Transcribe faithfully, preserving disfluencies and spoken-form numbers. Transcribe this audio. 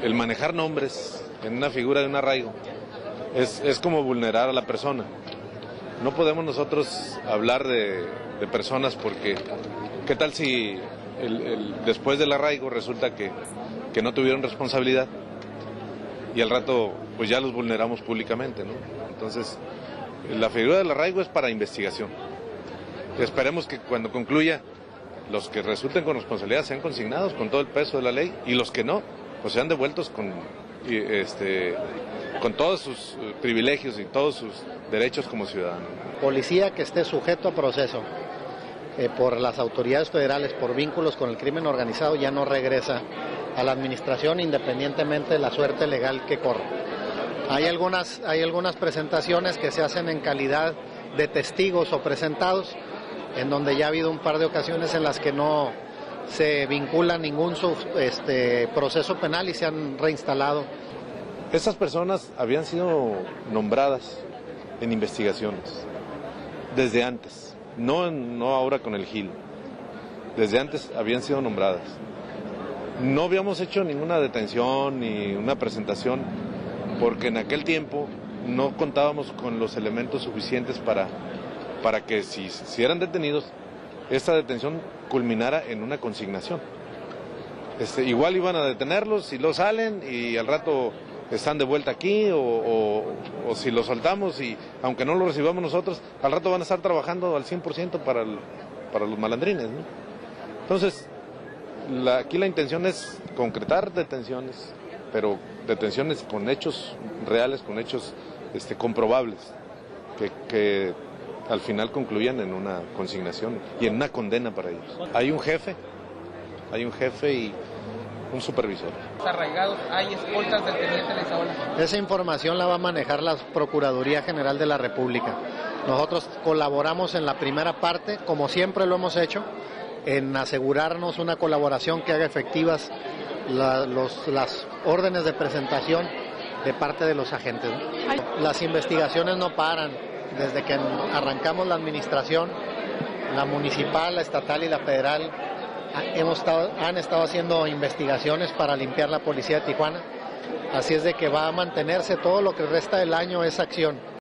el manejar nombres en una figura de un arraigo es, es como vulnerar a la persona. No podemos nosotros hablar de, de personas porque, ¿qué tal si el, el, después del arraigo resulta que, que no tuvieron responsabilidad y al rato pues ya los vulneramos públicamente, ¿no? Entonces, la figura del arraigo es para investigación. Esperemos que cuando concluya, los que resulten con responsabilidad sean consignados con todo el peso de la ley y los que no, pues sean devueltos con, este, con todos sus privilegios y todos sus derechos como ciudadanos. Policía que esté sujeto a proceso eh, por las autoridades federales por vínculos con el crimen organizado ya no regresa a la administración independientemente de la suerte legal que corra. Hay algunas, hay algunas presentaciones que se hacen en calidad de testigos o presentados, en donde ya ha habido un par de ocasiones en las que no se vincula ningún sub, este, proceso penal y se han reinstalado. Estas personas habían sido nombradas en investigaciones desde antes, no, no ahora con el G I L, desde antes habían sido nombradas. No habíamos hecho ninguna detención ni una presentación porque en aquel tiempo no contábamos con los elementos suficientes para, para que si, si eran detenidos, esta detención culminara en una consignación. Este, igual iban a detenerlos si los salen y al rato están de vuelta aquí o, o, o si los soltamos y aunque no los recibamos nosotros, al rato van a estar trabajando al cien por ciento para, el, para los malandrines, ¿no? Entonces, la, aquí la intención es concretar detenciones, pero detenciones con hechos reales, con hechos este, comprobables, que, que al final concluyan en una consignación y en una condena para ellos. Hay un jefe, hay un jefe y un supervisor. Arraigados, hay escoltas del teniente Leizaola. Esa información la va a manejar la Procuraduría General de la República. Nosotros colaboramos en la primera parte, como siempre lo hemos hecho, en asegurarnos una colaboración que haga efectivas la, los, las órdenes de presentación de parte de los agentes, ¿no? Las investigaciones no paran. Desde que arrancamos la administración, la municipal, la estatal y la federal, hemos estado, han estado haciendo investigaciones para limpiar la policía de Tijuana. Así es de que va a mantenerse todo lo que resta del año esa acción.